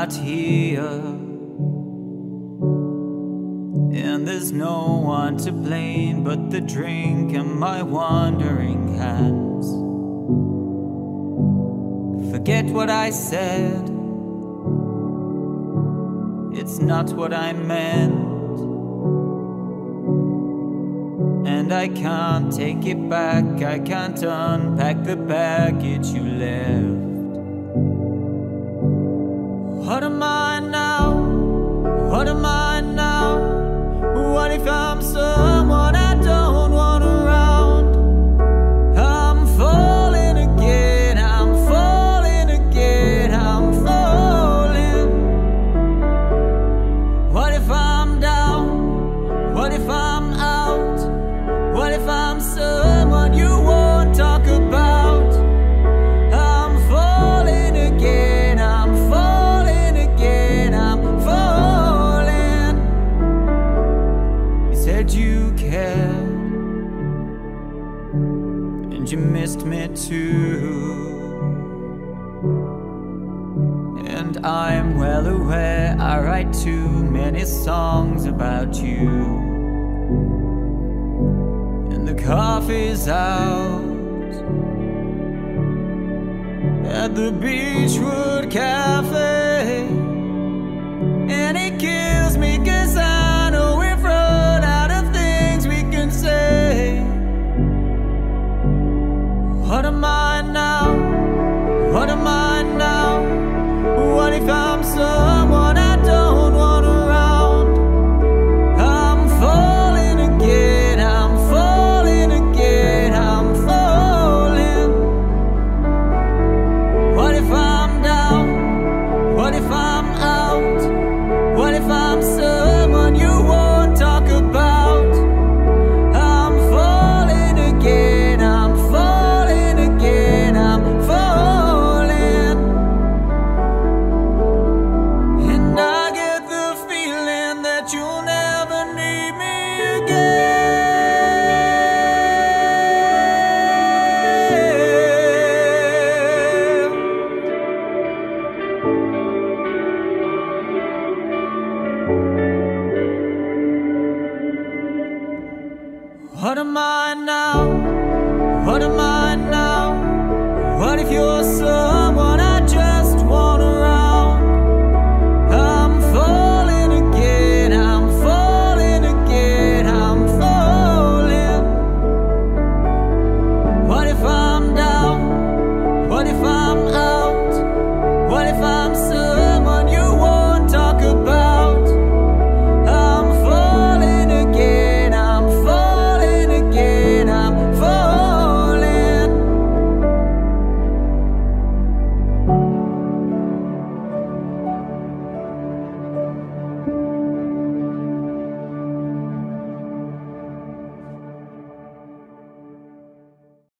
not here, and there's no one to blame but the drink and my wandering hands. Forget what I said, it's not what I meant, and I can't take it back. I can't unpack the baggage you left. What am I now? What am I now? What if I'm someone I don't want around? I'm falling again, I'm falling again, I'm falling. What if I'm down? What if I'm out? What if I'm someone you won't talk about? I'm falling again, I'm falling again, I'm falling. You said you cared, and you missed me too. And I'm well aware I write too many songs about you. And the coffee's out at the Beechwood Cafe, and it kills me 'cause I know we've run out of things we can say. What am I now? What am I now? What if I'm someone I don't want around? I'm falling again, I'm falling again, I'm falling. What if I'm down? What if I'm out? What if I'm someone you won't talk about? I'm falling again, I'm falling again, I'm falling. And I get the feeling that you'll never need me again. What am I now? What am I now? What if you're so